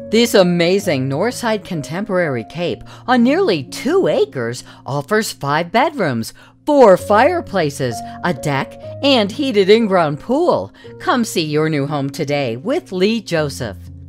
This amazing Northside contemporary cape on nearly 2 acres offers 5 bedrooms, 4 fireplaces, a deck, and heated in-ground pool. Come see your new home today with Lee Joseph.